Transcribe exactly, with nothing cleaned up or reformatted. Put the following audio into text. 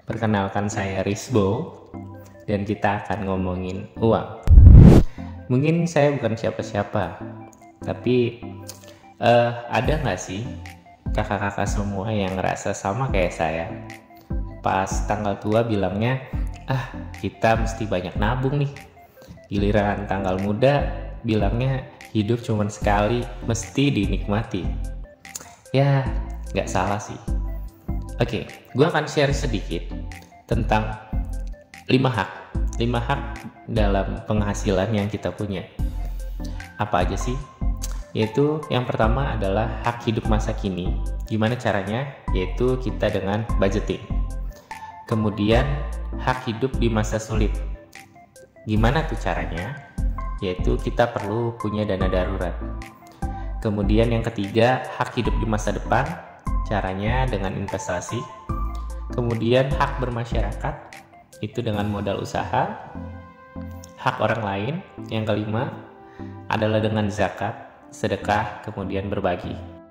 Perkenalkan, saya Risbo dan kita akan ngomongin uang. Mungkin saya bukan siapa-siapa, tapi uh, ada nggak sih kakak-kakak semua yang ngerasa sama kayak saya? Pas tanggal tua bilangnya, ah kita mesti banyak nabung nih. Giliran tanggal muda bilangnya hidup cuma sekali, mesti dinikmati. Ya, nggak salah sih. Oke, gue akan share sedikit tentang lima hak, lima hak dalam penghasilan yang kita punya. Apa aja sih? Yaitu yang pertama adalah hak hidup masa kini. Gimana caranya? Yaitu kita dengan budgeting. Kemudian hak hidup di masa sulit. Gimana tuh caranya? Yaitu kita perlu punya dana darurat. Kemudian yang ketiga, hak hidup di masa depan. Caranya dengan investasi. Kemudian hak bermasyarakat, itu dengan modal usaha. Hak orang lain, yang kelima adalah dengan zakat, sedekah, kemudian berbagi.